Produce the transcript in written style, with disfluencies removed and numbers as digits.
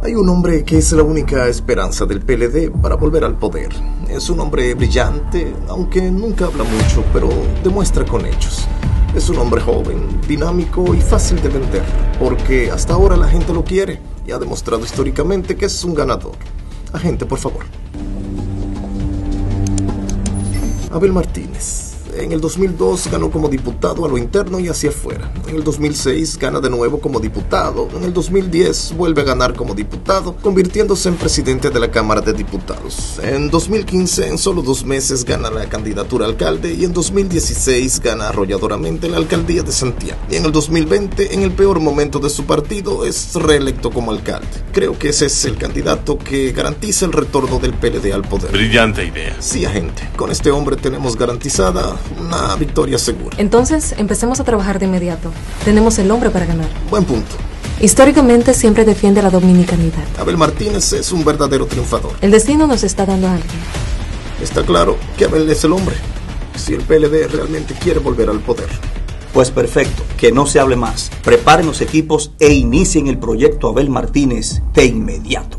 Hay un hombre que es la única esperanza del PLD para volver al poder. Es un hombre brillante, aunque nunca habla mucho, pero demuestra con hechos. Es un hombre joven, dinámico y fácil de vender, porque hasta ahora la gente lo quiere y ha demostrado históricamente que es un ganador. Agente, por favor. Abel Martínez. En el 2002 ganó como diputado a lo interno y hacia afuera. En el 2006 gana de nuevo como diputado. En el 2010 vuelve a ganar como diputado, convirtiéndose en presidente de la Cámara de Diputados. En 2015, en solo 2 meses, gana la candidatura a alcalde y en 2016 gana arrolladoramente la alcaldía de Santiago. Y en el 2020, en el peor momento de su partido, es reelecto como alcalde. Creo que ese es el candidato que garantiza el retorno del PLD al poder. Brillante idea. Sí, agente. Con este hombre tenemos garantizada una victoria segura. Entonces, empecemos a trabajar de inmediato. Tenemos el hombre para ganar. Buen punto. Históricamente siempre defiende la dominicanidad. Abel Martínez es un verdadero triunfador. El destino nos está dando a alguien. Está claro que Abel es el hombre, si el PLD realmente quiere volver al poder. Pues perfecto, que no se hable más. Preparen los equipos e inicien el proyecto Abel Martínez de inmediato.